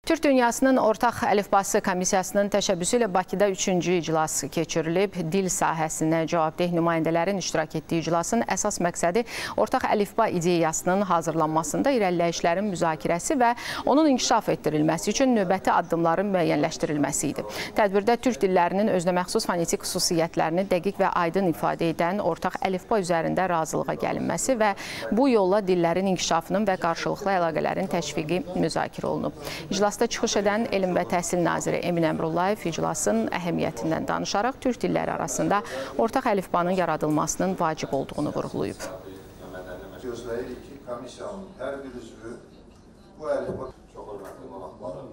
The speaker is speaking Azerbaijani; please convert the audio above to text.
Türk Dünyasının Ortaq Əlifbası Komissiyasının təşəbbüsü ilə Bakıda 3-cü iclas keçirilib. Dil sahəsinə cavabdeh nümayəndələrin iştirak etdiyi iclasın əsas məqsədi ortaq əlifba ideyasının hazırlanmasında irəliləyişlərin müzakirəsi və onun inkişaf etdirilməsi üçün növbəti addımların müəyyənləşdirilməsi idi. Tədbirdə türk dillərinin özünəməxsus fonetik xüsusiyyətlərini dəqiq və aydın ifadə edən ortaq əlifba üzərində razılığa gəlinməsi və bu yolla dillərin inkişafının və qarşılıqlı əlaqələrin təşviqi müzakirə olunub. İclasda çıxış edən Elm və Təhsil naziri Emin Əmrullayev iclasın əhəmiyyətindən danışaraq türk dilləri arasında ortaq əlifbanın yaradılmasının vacib olduğunu vurğulayıb. Gözləyirik ki, komissiyanın hər bir üzvü bu əlifba çox hörmətli qonaqlar.